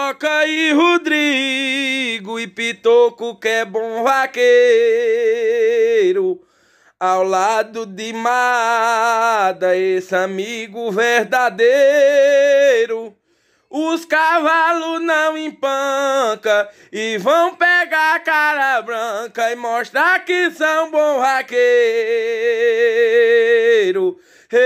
Joca e Rodrigo e Pitoco, que é bom vaqueiro. Ao lado de Mada, esse amigo verdadeiro. Os cavalos não empanca e vão pegar a cara branca e mostrar que são bom vaqueiro.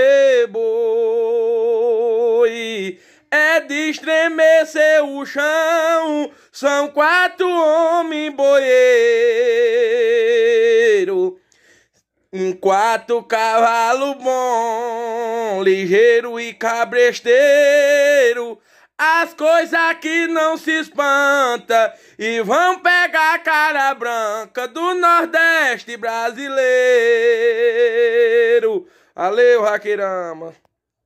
Boi, é de estremecer o chão, são 4 homens boieiro. 4 cavalos bom, ligeiro e cabresteiro. As coisas que não se espanta e vão pegar a cara branca do Nordeste brasileiro. Valeu, Vaqueirama.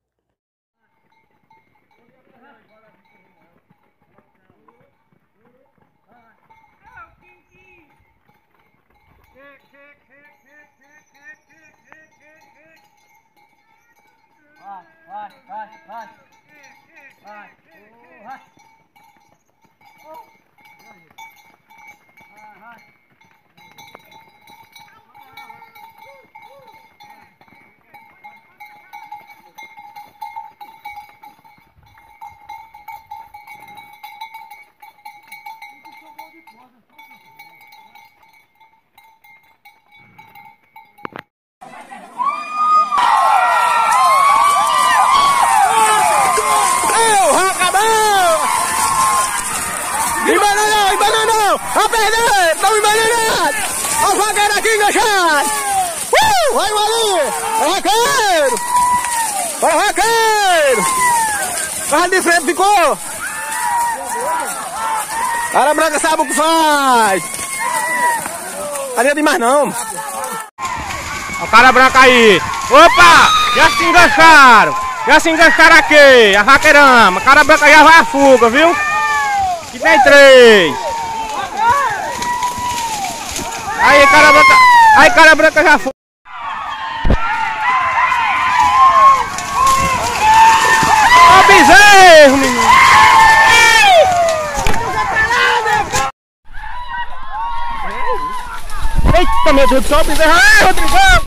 Vai. Tá perdendo, estão envenenando! Olha o vaqueiro aqui enganchado! Vai, Malinho! Vai, vaqueiro! Vai, vaqueiro! Vai de frente, ficou! Cara branca sabe o que faz! Não adianta demais não! Olha o cara branca aí! Opa! Já se engancharam! Já se engancharam aqui! A Vaqueirama! Cara branca já vai à fuga, viu? Que tem 3! Aí, cara branca! Aí, cara branca já foi! Ó o bezerro, menino! Eita, meu Deus do céu, o bezerro! Ai, Rodrigão!